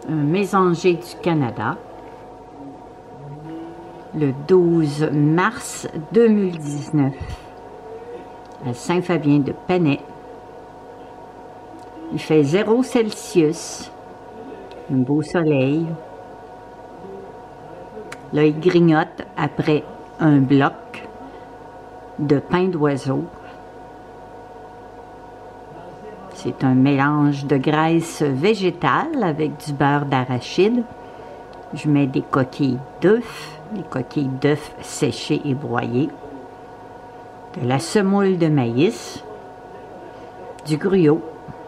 un mésanger du Canada, le 12 mars 2019, à Saint-Fabien de Pennet. Il fait 0 Celsius, un beau soleil. Là, il grignote après un bloc de pain d'oiseau. C'est un mélange de graisse végétale avec du beurre d'arachide. Je mets des coquilles d'œufs, des coquilles d'œufs séchées et broyées, de la semoule de maïs, du gruau.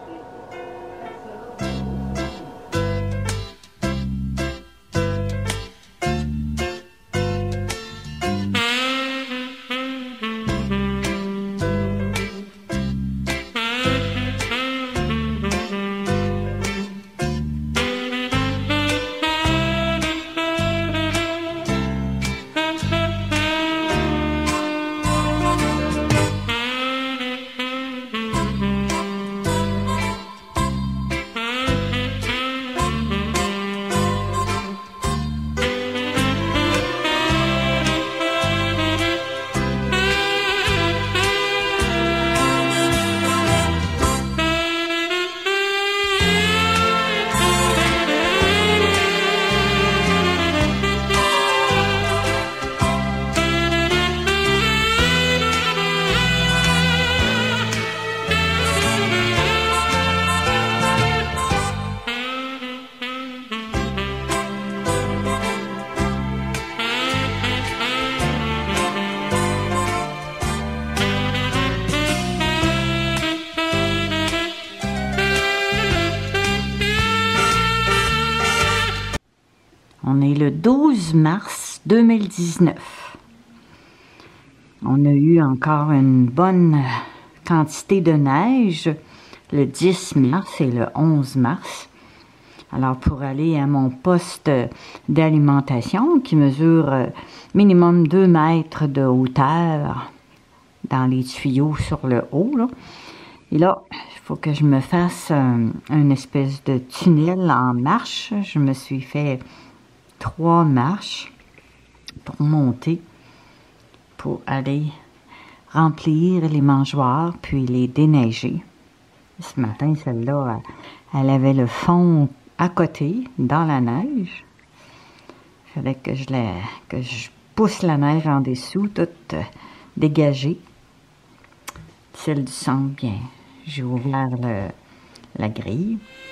On est le 12 mars 2019. On a eu encore une bonne quantité de neige le 10 mars et le 11 mars. Alors, pour aller à mon poste d'alimentation qui mesure minimum 2 mètres de hauteur dans les tuyaux sur le haut, là. Et là, il faut que je me fasse une espèce de tunnel en marche. Je me suis fait 3 marches pour monter, pour aller remplir les mangeoires, puis les déneiger. Ce matin, celle-là, elle avait le fond à côté, dans la neige. Il fallait que je pousse la neige en dessous, toute dégagée. Celle du centre, bien, j'ai ouvert la grille.